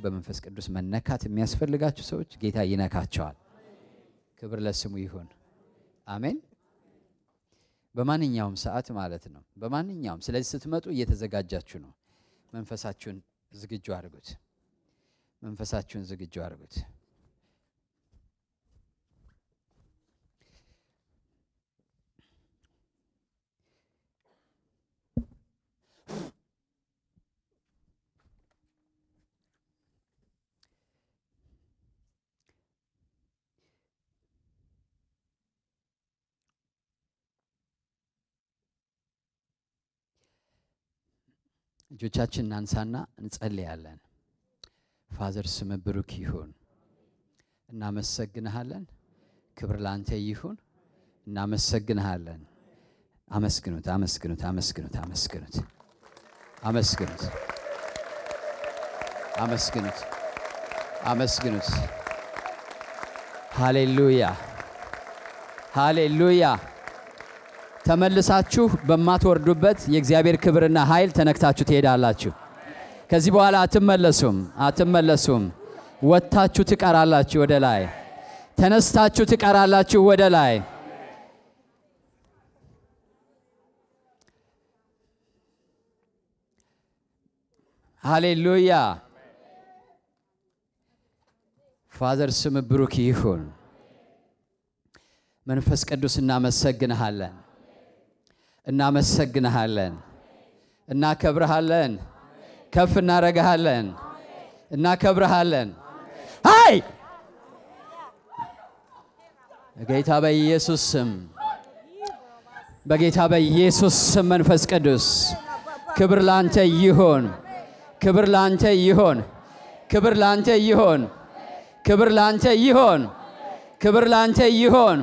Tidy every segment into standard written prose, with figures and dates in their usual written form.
በመንፈስ ቅዱስ መነካት የሚያስፈልጋችሁ ሰዎች ጌታ ይነካቸዋል ክብር ለስሙ ይሁን አሜን በማንኛውም ሰዓት ማለት ነው በማንኛውም ስለዚህ ስትመጡ እየተዘጋጃችሁ ነው መንፈሳችሁን ዝግጁ አድርጉት መንፈሳችሁን ዝግጁ አድርጉት እጆቻችንን እናንሳና እንጸልያለን ፋዘር ስም ብሩክ ይሁን እናመሰግንሃለን ክብር ላንተ ይሁን እናመሰግንሃለን አመስግኑት አመስግኑት አመስግኑት አመስግኑት አመስግኑት አመስግኑት አመስግኑት ሃሌሉያ ሃሌሉያ ተመልሳችሁ በማትወርዱበት የእግዚአብሔር ክብርና ኃይል ተነክታችሁ ትሄዳላችሁ ከዚህ በኋላ አትመለሱም ወጣችሁ ትቀራላችሁ ወደ ላይ ተነስታችሁ ትቀራላችሁ ወደ ላይ ሃሌሉያ ፋዘር ስም ብሩክ ይሁን መንፈስ ቅዱስ እናመሰግንሃለን እናመሰግንሃለን እናከብርሃለን ከፍ እናረጋሃለን እናከብርሃለን ሃይ በጌታ በኢየሱስ ስም መንፈስ ቅዱስ ክብር ላንተ ይሁን ክብር ላንተ ይሁን ክብር ላንተ ይሁን ክብር ላንተ ይሁን ክብር ላንተ ይሁን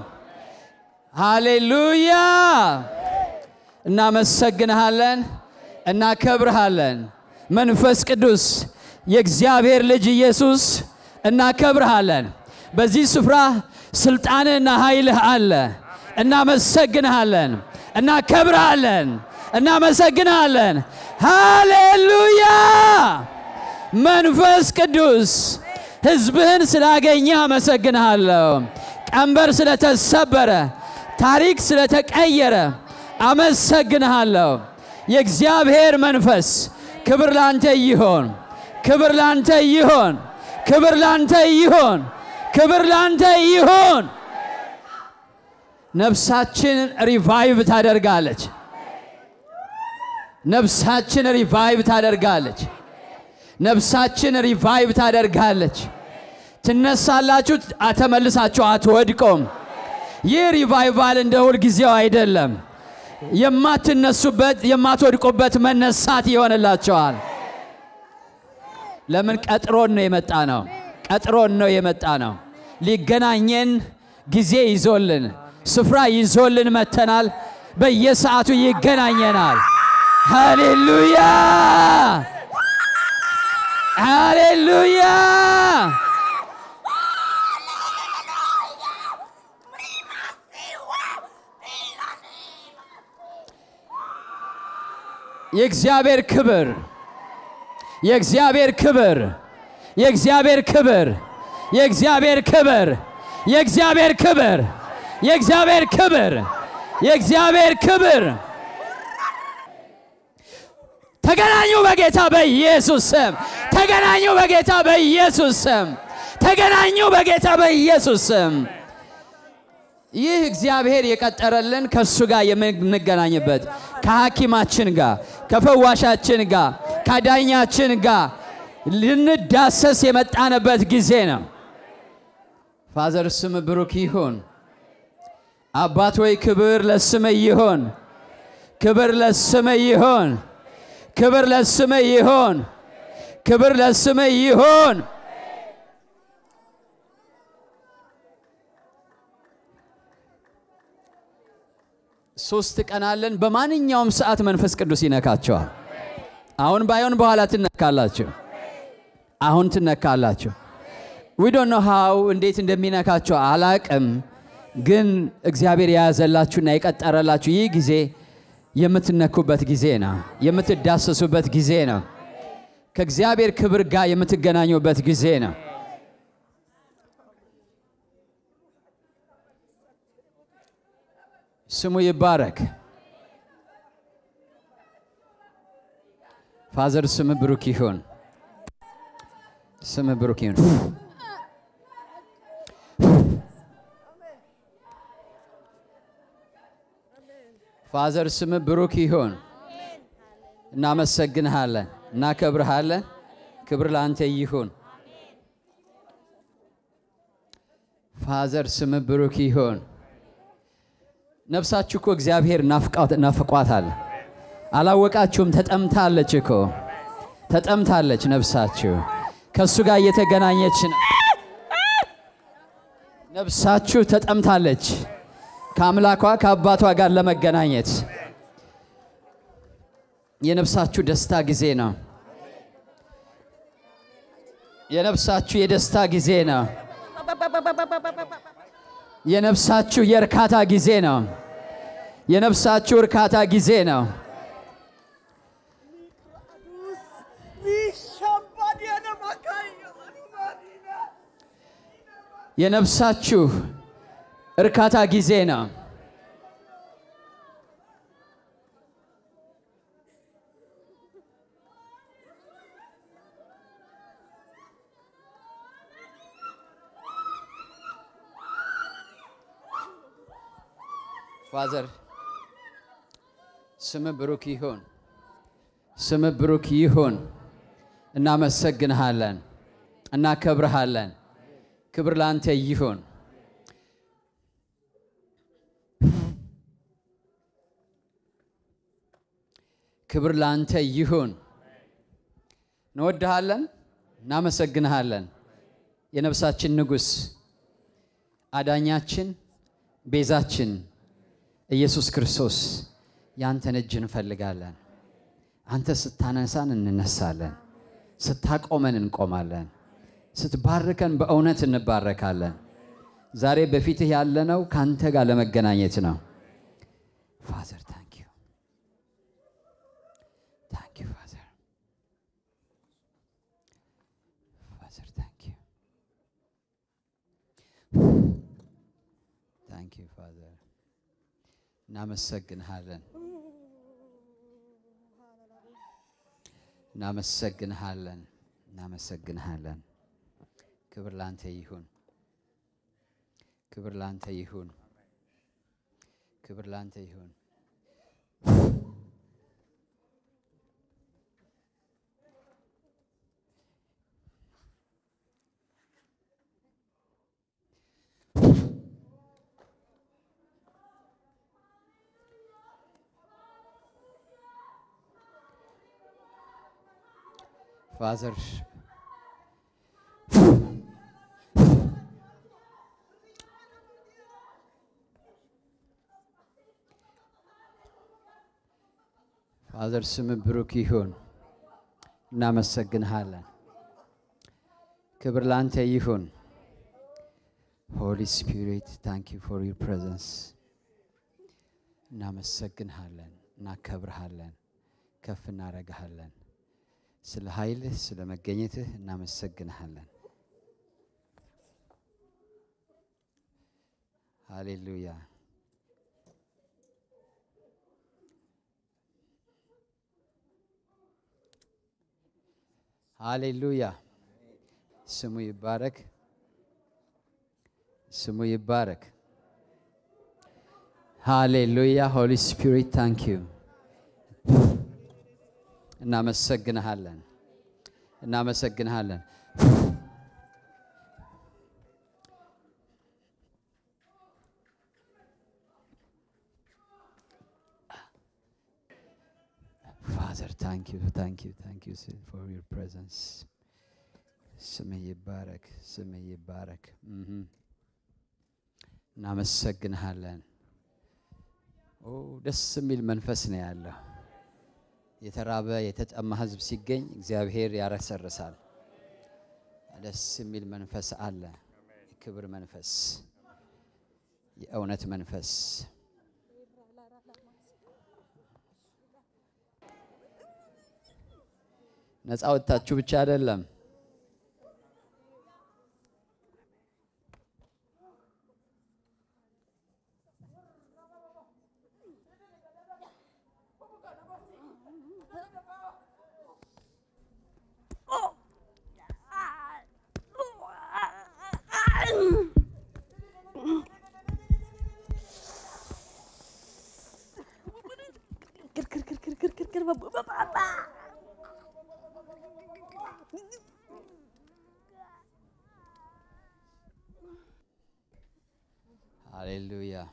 ሃሌሉያ እናመሰግንሃለን እናከብርሃለን መንፈስ ቅዱስ የእግዚአብሔር ልጅ ኢየሱስ እናከብርሃለን በዚህ ስፍራ ስልጣንና ኃይልህ አለ እናመሰግንሃለን እናከብርሃለን እናመሰግንሃለን ሃሌሉያ መንፈስ ቅዱስ ሕዝብህን ስላገኘ አመሰግንሃለሁ ቀንበር ስለተሰበረ ታሪክ ስለተቀየረ አመሰግንሃለሁ የእግዚአብሔር መንፈስ ክብር ላንተ ይሁን ክብር ላንተ ይሁን ክብር ላንተ ይሁን ክብር ላንተ ይሁን ነፍሳችን ሪቫይቭ ታደርጋለች ነፍሳችን ሪቫይቭ ታደርጋለች ነፍሳችን ሪቫይቭ ታደርጋለች ትነሳላችሁ ተመልሳችሁ አትወድቁም ይህ ሪቫይቫል እንደ ሁሉ ጊዜው አይደለም የማትነሱበት የማትወድቁበት መነሳት ይሆንላችኋል ለምን ቀጥሮን ነው የመጣነው ሊገናኘን ጊዜ ይዞልን ስፍራ ይዞልን መተናል በየሰዓቱ ይገናኘናል ሃሌሉያ ሃሌሉያ የእግዚአብሔር ክብር የእግዚአብሔር ክብር የእግዚአብሔር ክብር የእግዚአብሔር ክብር የእግዚአብሔር ክብር የእግዚአብሔር ክብር የእግዚአብሔር ክብር ተገናኙ በጌታ በኢየሱስ ስም ተገናኙ በጌታ በኢየሱስ ስም ተገናኙ በጌታ በኢየሱስ ስም ይህ እግዚአብሔር የቀጠረልን ከሱ ጋር የምንገናኝበት ከሐኪማችን ጋር ከፈዋሻችን ጋር ከዳኛችን ጋር ልንዳሰስ የመጣንበት ጊዜ ነው ፋዘር ስም ብሩክ ይሁን አባት ሆይ ክብር ለስምህ ይሁን ክብር ለስምህ ይሁን ክብር ለስምህ ይሁን ክብር ለስምህ ይሁን ሶስት ቀን አለን በማንኛውም ሰዓት መንፈስ ቅዱስ ይነካቸዋል አሁን ባይሆን በኋላ ትነካላችሁ አሁን ትነካላችሁ we don't know how እንዴት እንደሚነካቸው አላቅም ግን እግዚአብሔር ያዘላችሁና ይቀጠረላችሁ ይህ ጊዜ የምትነኩበት ጊዜ ነው የምትዳሰሱበት ጊዜ ነው ከእግዚአብሔር ክብር ጋር የምትገናኙበት ጊዜ ነው። ስሙ ይባረክ። ፋዘር ስም ብሩክ ይሁን። ስም ብሩክ ይሁን። ፋዘር ስም ብሩክ ይሁን። እናመሰግንሃለን፣ እናከብርሃለን። ክብር ላንተ ይሁን። ፋዘር ስም ብሩክ ይሁን። ነፍሳችሁ እኮ እግዚአብሔር ናፍቋታል። አላወቃችሁም? ተጠምታለች እኮ ተጠምታለች። ነፍሳችሁ ከሱ ጋር እየተገናኘች ነው። ነፍሳችሁ ተጠምታለች ከአምላኳ ከአባቷ ጋር ለመገናኘት። የነፍሳችሁ ደስታ ጊዜ ነው። የነፍሳችሁ የደስታ ጊዜ ነው። የነፍሳችሁ የእርካታ ጊዜ ነው። የነፍሳችሁ እርካታ ጊዜ ነው። የነፍሳችሁ እርካታ ጊዜ ነው። ፋዘር ስም ብሩክ ይሁን። ስም ብሩክ ይሁን። እናመሰግንሃለን፣ እናከብርሃለን። ክብር ላንተ ይሁን። ክብር ላንተ ይሁን። እንወድሃለን፣ እናመሰግንሃለን። የነፍሳችን ንጉሥ፣ አዳኛችን፣ ቤዛችን ኢየሱስ ክርስቶስ ያንተን እጅ እንፈልጋለን። አንተ ስታነሳን እንነሳለን፣ ስታቆመን እንቆማለን፣ ስትባርከን በእውነት እንባረካለን። ዛሬ በፊትህ ያለነው ካንተ ጋር ለመገናኘት ነው። ፋዘር ታንክ ዩ ፋዘር። ፋዘር ታንክ ዩ ፋዘር። እናመሰግንሃለን፣ እናመሰግንሃለን፣ እናመሰግንሃለን። ክብር ላንተ ይሁን። ክብር ላንተ ይሁን። ክብር ላንተ ይሁን። ፋዘር ፋዘር ስም ብሩክ ይሁን። እናመሰግንሃለን። ክብር ላንተ ይሁን። ሆሊ ስፒሪት ታንክ ዩ ፎር ዩር ፕሬዘንስ። እናመሰግንሃለን፣ እናከብርሃለን፣ ከፍ እናረጋሃለን። ስለ ኃይልህ ስለ መገኘትህ እናመሰግንሃለን። ሃሌሉያ ሃሌሉያ። ስሙ ይባረክ፣ ስሙ ይባረክ። ሃሌሉያ። ሆሊ ስፒሪት ታንክ ዩ። እናመሰግንሃለን፣ እናመሰግንሃለን። Father, thank you for your presence. ስምህ ይባረክ፣ ስምህ ይባረክ። እናመሰግንሃለን። ኦ ደስ የሚል መንፈስ ነው ያለው። የተራበ የተጠማ ሕዝብ ሲገኝ እግዚአብሔር ያረሰርሳል። ደስ የሚል መንፈስ አለ። የክብር መንፈስ፣ የእውነት መንፈስ። ነፃ ወጣችሁ ብቻ አይደለም Hallelujah.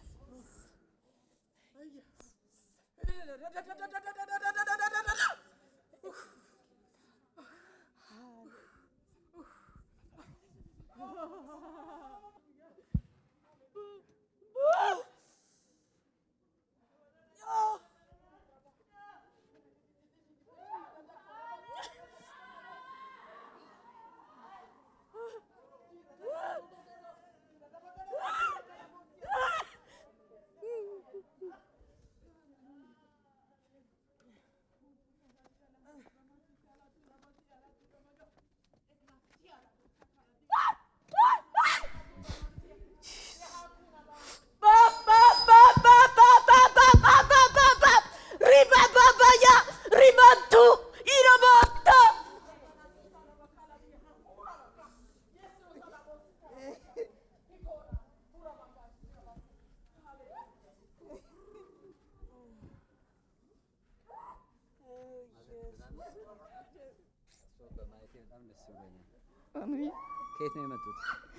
ከየት ነው የመጡት?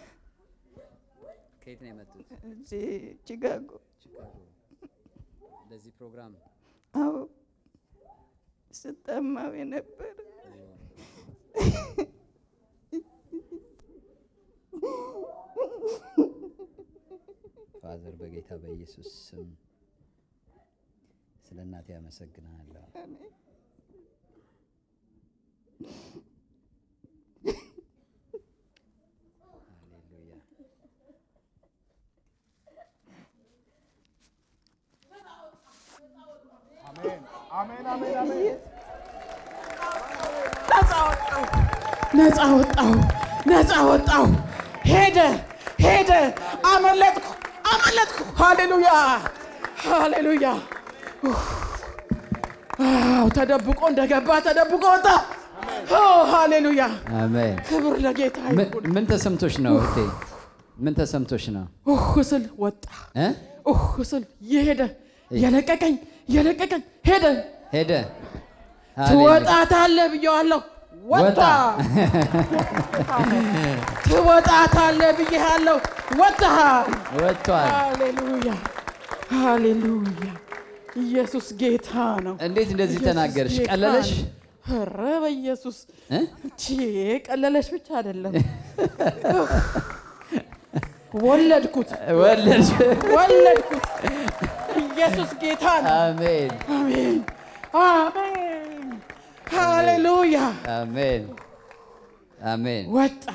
ከየት ነው የመጡት? ቺካጎ። ለዚህ ፕሮግራም? አዎ ስጠማው የነበረ ፋዘር በጌታ በኢየሱስ ስም ስለ እናቴ አመሰግናለሁ። አሜን አሜን አሜን። ነፃ ወጣው ሄደ አመለጥኩ ሃሌሉያ ተደብቆ እንደገባ ተደብቆ ወጣ ሃሌሉያ አሜን ክብር ለጌታ ይሁን ምን ተሰምቶሽ ነው እቴ ምን ተሰምቶሽ ነው ስል ወጣ ስል የሄደ የለቀቀኝ ሄደ ትወጣታለህ ብዬዋለሁ ወጣ ትወጣታለህ ብዬሃለሁ ወጣሃል ሃሌሉያ ኢየሱስ ጌታ ነው እንዴት እንደዚህ ተናገርሽ ቀለለሽ ኧረ በኢየሱስ ቀለለሽ ብቻ አይደለም ወለድኩት ኢየሱስ ጌታ ነው አሜን ሃሌሉያ አሜን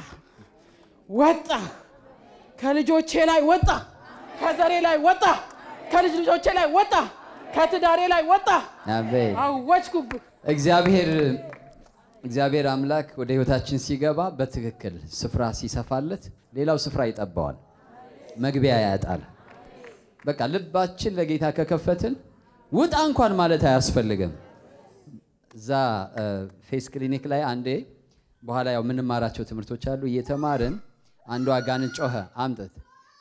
ወጣ ከልጆቼ ላይ ወጣ ከዘሬ ላይ ወጣ ከልጅ ልጆቼ ላይ ወጣ ከትዳሬ ላይ ወጣ አሜን አወጅኩብ እግዚአብሔር አምላክ ወደ ህይወታችን ሲገባ በትክክል ስፍራ ሲሰፋለት ሌላው ስፍራ ይጠባዋል መግቢያ ያጣል በቃ ልባችን ለጌታ ከከፈትን ውጣ እንኳን ማለት አያስፈልግም ዛ ፌስ ክሊኒክ ላይ አንዴ በኋላ ያው ምን ማራቸው ትምርቶች አሉ እየተማርን አንዱ አጋንንት ጮኸ አምጥት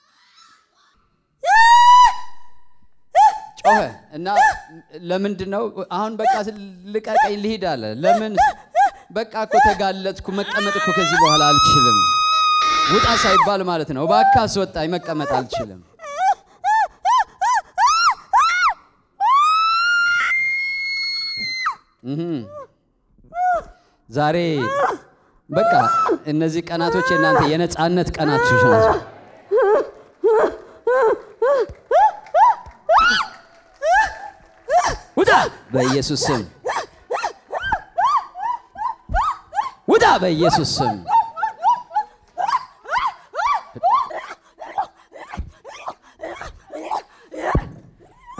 ጮኸ እና ለምንድነው አሁን በቃ ልቀቀኝ ልሂድ አለ ለምን በቃ እኮ ተጋለጥኩ መቀመጥ እኮ ከዚህ በኋላ አልችልም ውጣ ሳይባል ማለት ነው ባካስ ወጣኝ መቀመጥ አልችልም ዛሬ በቃ እነዚህ ቀናቶች እናንተ የነጻነት ቀናቶች ናቸው ውጣ በኢየሱስ ስም ውጣ በኢየሱስ ስም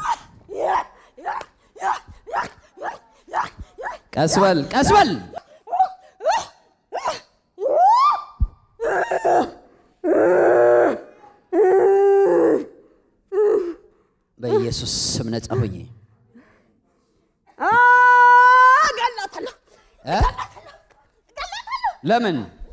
ቀስበል በኢየሱስ ስም ነጻ ሁኚ ገላታለሁ ለምን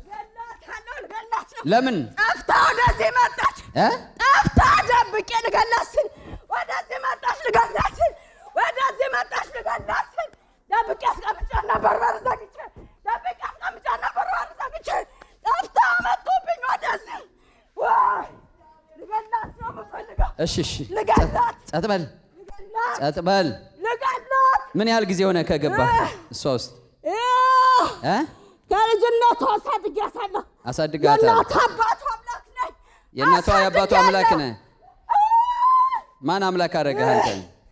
ለምን ጠፍታ ወደዚህ መጣች ጠፍታ ደብቄ ልገላት ስል ወደዚህ መጣች ልገላት ስል ወደዚህ መጣች ልገላት ስል ደብቄ አስቀምጫና በርበር ዘግቼ ደብቄ አስቀምጫና በርበር ዘግቼ ጠፍታ መጡብኝ ወደዚህ ዋይ ልገላት ነው የምፈልገው እሺ ልገላት ጸጥ በል ልገላት ምን ያህል ጊዜ ሆነ ከገባ እሷ ውስጥ ከልጅነቷ አሳድጋታለሁ የእናቷ የአባቷ አምላክ ነህ ማን አምላክ አደረገህ አንተ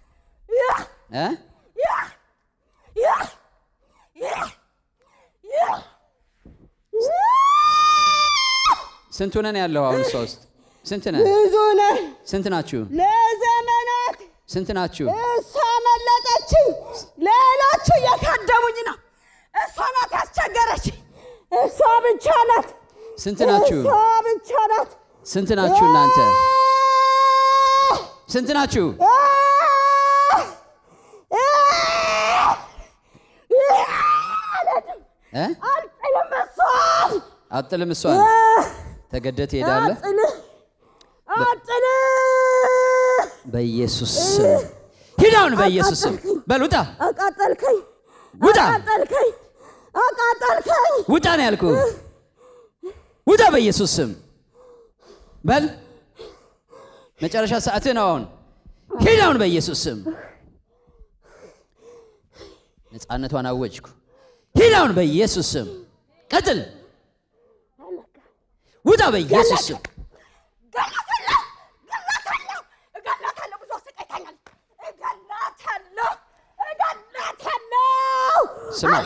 ስንት ነን ያለው አሁን እሷ ውስጥ ስንት ነህ ብዙ ነህ ስንት ናችሁ ለዘመናት ስንት ናችሁ እሷ መለጠችኝ ሌሎቹ እየካደሙኝ ነው እሷ ናት ያስቸገረች እሷ ብቻ ናት ስንት ናችሁ እሷ ብቻ ናት ስንት ናችሁ እናንተ ስንት ናችሁ አጥልም እሷን ተገደት ይሄዳለህ በኢየሱስ ስም ሂዳውን በኢየሱስ ስም በሉታ አቃጠልከኝ ውጣ አቃጠልከኝ ውጣ ነው ያልኩህ ውጣ በኢየሱስ ስም በል መጨረሻ ሰዓት ነው አሁን ሂዳውን በኢየሱስ ስም ነፃነቷን አወጅኩ ሂዳውን በኢየሱስ ስም ቀጥል ውጣ በኢየሱስ ስም እገላታለሁ ብዙ አሰቃይታኛል እገላታለሁ ስማ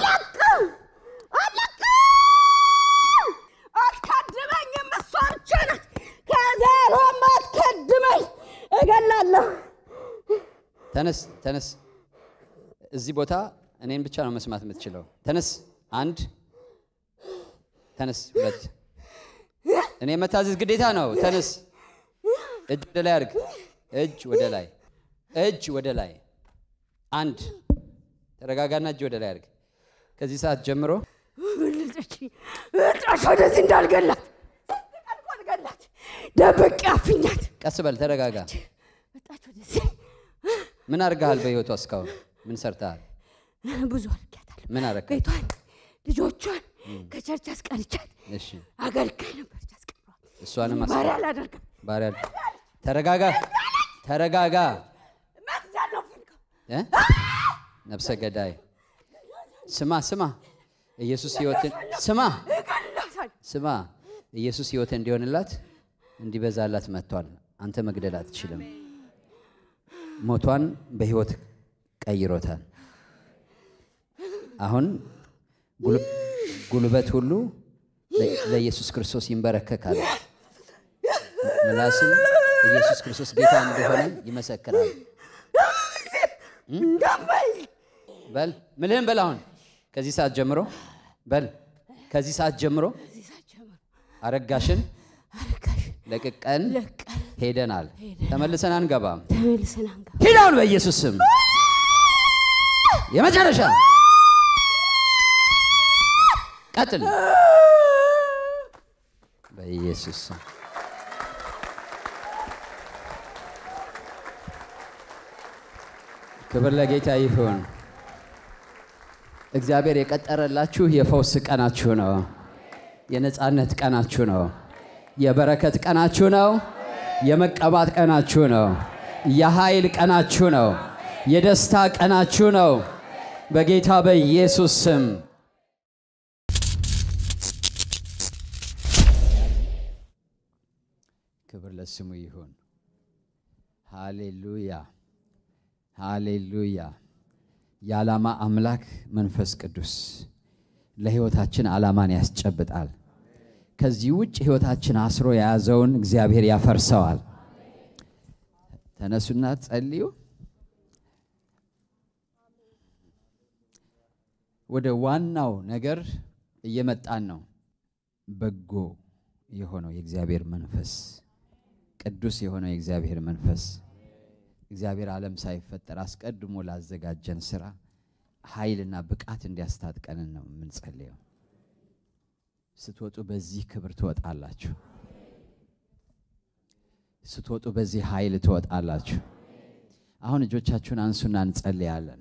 አትከድመኝም እሷ ብቻ ናት ከዘሮም አትከድመኝ እገላለሁ ተነስ እዚህ ቦታ እኔን ብቻ ነው መስማት የምትችለው ተነስ አንድ ተነስ ሁለት እኔ መታዘዝ ግዴታ ነው ተነስ እጅ ወደ ላይ አድርግ እጅ ወደ ላይ አንድ ተረጋጋና እጅ ወደ ላይ አድርግ ከዚህ ሰዓት ጀምሮ እጣሽ ወደዚህ እንዳልገላት እንዳልገላት ደብቄ አፍኛት ቀስ በል ተረጋጋ እጣሽ ወደዚህ ምን አድርገሃል በህይወቷ እስካሁን ምን ሰርተሃል ብዙ አድርጌያታለሁ ምን አደረግህ ቤቷን ልጆቿን ከቸርች አስቀርቻት እሺ አገልጋይ ነበር ያስቀሯት እሷንም ባሪያ አላደርግም ባሪያ ተረጋጋ መግደለው ፈልገው ነፍሰ ገዳይ ስማ ኢየሱስ ህይወትን ስማ ኢየሱስ ህይወት እንዲሆንላት እንዲበዛላት መጥቷል አንተ መግደል አትችልም ሞቷን በህይወት ቀይሮታል አሁን ጉልበት ሁሉ ለኢየሱስ ክርስቶስ ይንበረከካል ምላስም ኢየሱስ ክርስቶስ ጌታ እንደሆነ ይመሰክራል በል ምልህም በል አሁን ከዚህ ሰዓት ጀምሮ አረጋሽን ለቅቀን ሄደናል ተመልሰን አንገባም ሄዳውን በኢየሱስ ስም የመጨረሻ ቀጥል በኢየሱስ ስም ክብር ለጌታ ይሁን እግዚአብሔር የቀጠረላችሁ የፈውስ ቀናችሁ ነው የነጻነት ቀናችሁ ነው የበረከት ቀናችሁ ነው የመቀባት ቀናችሁ ነው የኃይል ቀናችሁ ነው የደስታ ቀናችሁ ነው በጌታ በኢየሱስ ስም ክብር ለስሙ ይሁን ሃሌሉያ የዓላማ አምላክ መንፈስ ቅዱስ ለህይወታችን ዓላማን ያስጨብጣል ከዚህ ውጭ ህይወታችን አስሮ የያዘውን እግዚአብሔር ያፈርሰዋል ተነሱና ጸልዩ ወደ ዋናው ነገር እየመጣን ነው በጎ የሆነው የእግዚአብሔር መንፈስ ቅዱስ የሆነው የእግዚአብሔር መንፈስ እግዚአብሔር ዓለም ሳይፈጠር አስቀድሞ ላዘጋጀን ሥራ ኃይልና ብቃት እንዲያስታጥቀን ነው የምንጸልየው። ስትወጡ በዚህ ክብር ትወጣላችሁ። ስትወጡ በዚህ ኃይል ትወጣላችሁ። አሁን እጆቻችሁን አንሱና እንጸልያለን።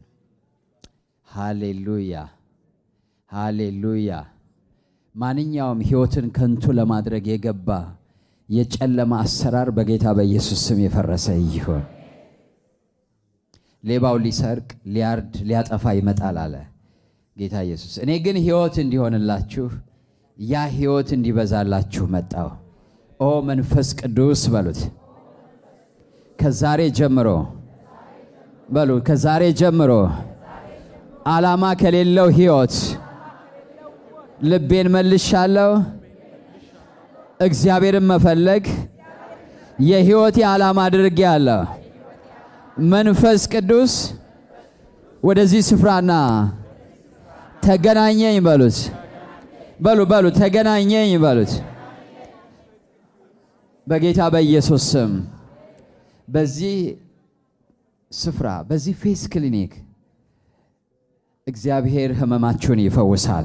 ሃሌሉያ ሃሌሉያ። ማንኛውም ሕይወትን ከንቱ ለማድረግ የገባ የጨለማ አሰራር በጌታ በኢየሱስ ስም የፈረሰ ይሁን። ሌባው ሊሰርቅ ሊያርድ ሊያጠፋ ይመጣል አለ ጌታ ኢየሱስ። እኔ ግን ሕይወት እንዲሆንላችሁ ያ ሕይወት እንዲበዛላችሁ መጣው። ኦ መንፈስ ቅዱስ በሉት። ከዛሬ ጀምሮ በሉ፣ ከዛሬ ጀምሮ ዓላማ ከሌለው ሕይወት ልቤን መልሻለሁ። እግዚአብሔርን መፈለግ የሕይወቴ ዓላማ አድርጌያለሁ። መንፈስ ቅዱስ ወደዚህ ስፍራና ተገናኘኝ በሉት። በሉ ተገናኘኝ በሉት። በጌታ በኢየሱስ ስም በዚህ ስፍራ በዚህ ፌስ ክሊኒክ እግዚአብሔር ህመማችሁን ይፈውሳል።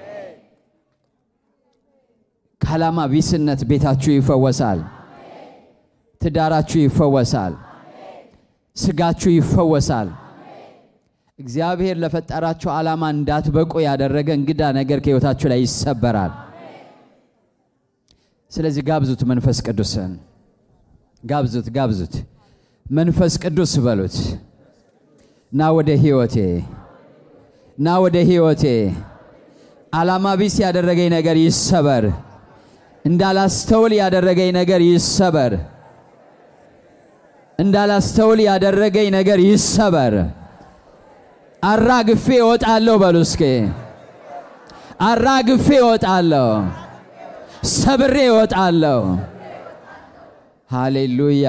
ከዓላማ ቢስነት ቤታችሁ ይፈወሳል። ትዳራችሁ ይፈወሳል። ስጋችሁ ይፈወሳል። እግዚአብሔር ለፈጠራችሁ ዓላማ እንዳትበቁ ያደረገ እንግዳ ነገር ከሕይወታችሁ ላይ ይሰበራል። ስለዚህ ጋብዙት መንፈስ ቅዱስን። ጋብዙት መንፈስ ቅዱስ በሉት። ና ወደ ሕይወቴ ዓላማ ቢስ ያደረገኝ ነገር ይሰበር። እንዳላስተውል ያደረገኝ ነገር ይሰበር። እንዳላስተውል ያደረገኝ ነገር ይሰበር። አራግፌ እወጣለሁ በሉ እስኪ። አራግፌ እወጣለሁ፣ ሰብሬ እወጣለሁ። ሃሌሉያ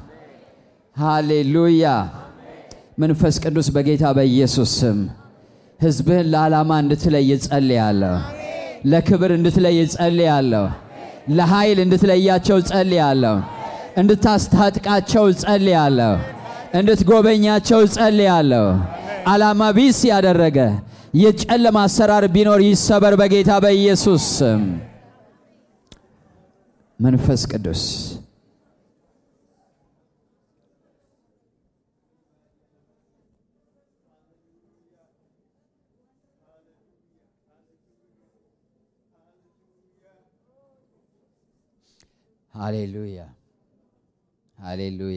ሃሌሉያ። መንፈስ ቅዱስ በጌታ በኢየሱስ ስም ሕዝብህን ለዓላማ እንድትለይ ጸልያለሁ። ለክብር እንድትለይ ጸልያለሁ። ለኃይል እንድትለያቸው ጸልያለሁ። እንድታስታጥቃቸው ጸልያለሁ። እንድትጎበኛቸው ጸልያለሁ። ዓላማ ቢስ ያደረገ የጨለማ አሰራር ቢኖር ይሰበር በጌታ በኢየሱስ ስም። መንፈስ ቅዱስ ሃሌሉያ ሃሌሉያ።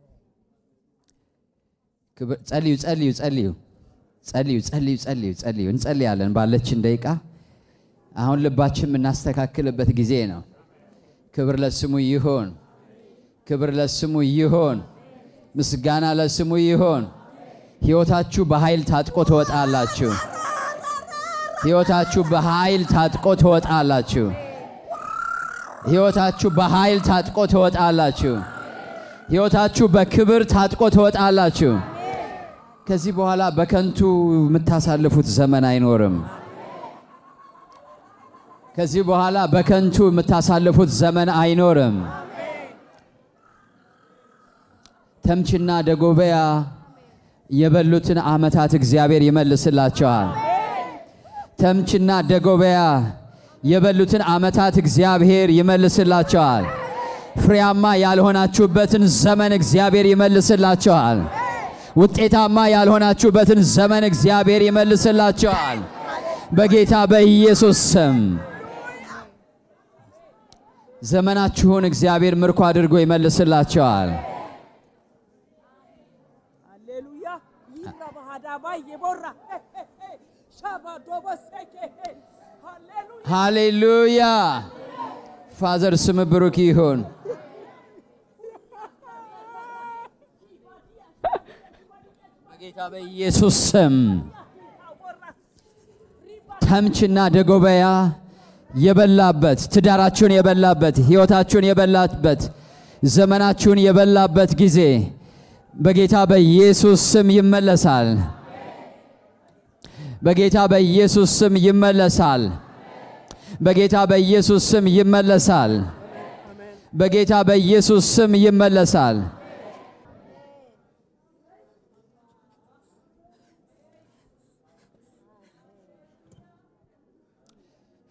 ጸልዩ። እንጸልያለን ባለችን ደቂቃ። አሁን ልባችን እናስተካክልበት ጊዜ ነው። ክብር ለስሙ ይሁን። ክብር ለስሙ ይሁን። ምስጋና ለስሙ ይሁን። ሕይወታችሁ በኃይል ታጥቆ ትወጣላችሁ። ሕይወታችሁ በኃይል ታጥቆ ትወጣላችሁ። ሕይወታችሁ በኃይል ታጥቆ ትወጣላችሁ። ሕይወታችሁ በክብር ታጥቆ ትወጣላችሁ። ከዚህ በኋላ በከንቱ የምታሳልፉት ዘመን አይኖርም። ከዚህ በኋላ በከንቱ የምታሳልፉት ዘመን አይኖርም። ተምችና ደጎበያ የበሉትን ዓመታት እግዚአብሔር ይመልስላቸዋል። ተምችና ደጎበያ የበሉትን ዓመታት እግዚአብሔር ይመልስላቸዋል። ፍሬያማ ያልሆናችሁበትን ዘመን እግዚአብሔር ይመልስላችኋል። ውጤታማ ያልሆናችሁበትን ዘመን እግዚአብሔር ይመልስላችኋል በጌታ በኢየሱስ ስም። ዘመናችሁን እግዚአብሔር ምርኮ አድርጎ ይመልስላችኋል። ሃሌሉያ ይራባሃዳባ ይቦራ ሻባዶበሰከ ሃሌሉያ። ፋዘር ስም ብሩክ ይሁን። በጌታ በኢየሱስ ስም ተምችና ደጎበያ የበላበት ትዳራችሁን የበላበት ሕይወታችሁን የበላበት ዘመናችሁን የበላበት ጊዜ በጌታ በኢየሱስ ስም ይመለሳል። በጌታ በኢየሱስ ስም ይመለሳል። በጌታ በኢየሱስ ስም ይመለሳል። በጌታ በኢየሱስ ስም ይመለሳል።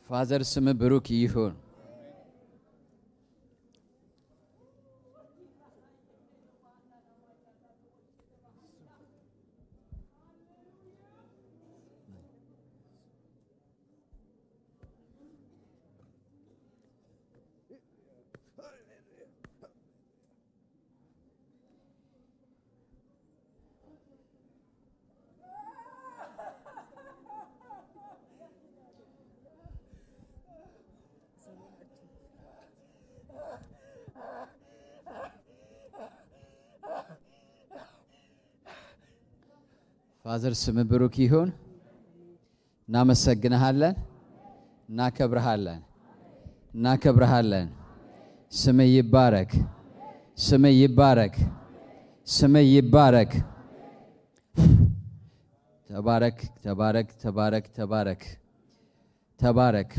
ፋዘር ስም ብሩክ ይሁን። ፋዘር ስም ብሩክ ይሁን። እናመሰግንሃለን፣ እናከብርሃለን፣ እናከብርሃለን። ስም ይባረክ፣ ስም ይባረክ፣ ስም ይባረክ። ተባረክ፣ ተባረክ፣ ተባረክ፣ ተባረክ፣ ተባረክ።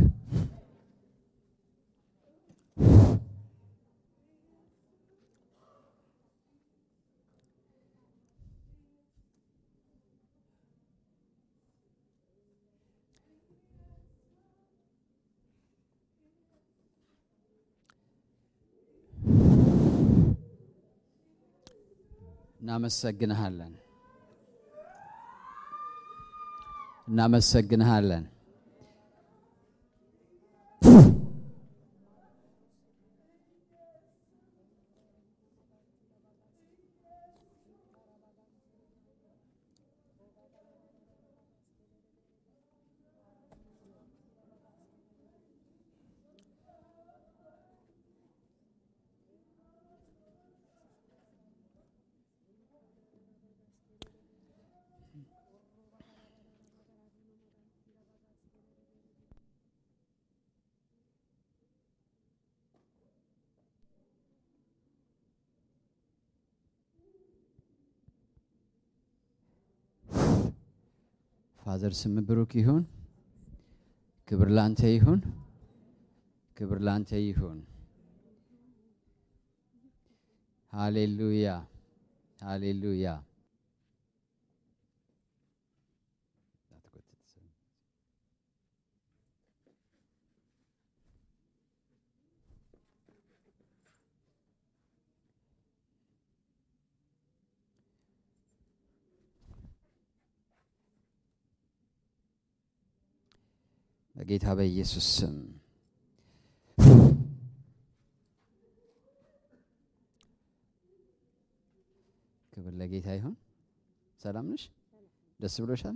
እናመሰግንሃለን፣ እናመሰግንሃለን። ፋዘር ስም ብሩክ ይሁን። ክብር ላንተ ይሁን፣ ክብር ላንተ ይሁን። ሃሌሉያ፣ ሃሌሉያ። በጌታ በኢየሱስ ስም ክብር ለጌታ ይሁን። ሰላም ነሽ? ደስ ብሎሻል?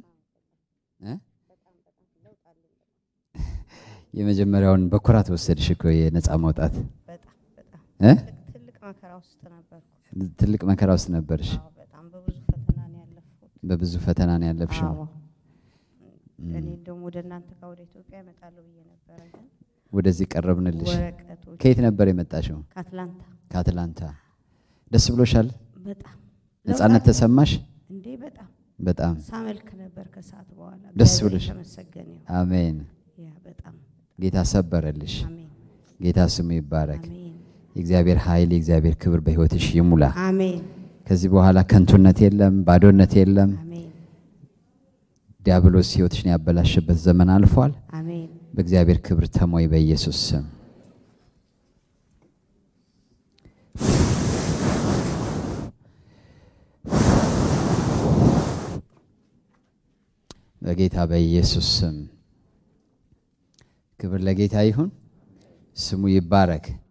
የመጀመሪያውን በኩራት ወሰድሽ እኮ የነፃ ማውጣት። በጣም ትልቅ መከራ ውስጥ ነበርኩ። ትልቅ መከራ ውስጥ ነበርሽ? በጣም በብዙ ፈተና ነው ያለፍኩት። በብዙ ፈተና ነው ያለፍሽው? እኔ ደግሞ ወደ እናንተ ጋር ወደ ኢትዮጵያ እመጣለሁ ብዬ ነበር አይደል? ወደዚህ ቀረብንልሽ። ወረቀቶች ከየት ነበር የመጣሽው? ከአትላንታ። ከአትላንታ። ደስ ብሎሻል? በጣም ነፃነት ተሰማሽ? እንዴ በጣም በጣም ሳመልክ ነበር ከሰዓት በኋላ። ደስ ብሎሽ? ተመሰገነ። አሜን። ያ በጣም ጌታ ሰበረልሽ። አሜን። ጌታ ስሙ ይባረክ። አሜን። የእግዚአብሔር ኃይል የእግዚአብሔር ክብር በህይወትሽ ይሙላ። አሜን። ከዚህ በኋላ ከንቱነት የለም፣ ባዶነት የለም። አሜን። ዲያብሎስ ህይወትሽን ያበላሽበት ዘመን አልፏል። አሜን። በእግዚአብሔር ክብር ተሞይ በኢየሱስ ስም። በጌታ በኢየሱስ ስም ክብር ለጌታ ይሁን። ስሙ ይባረክ።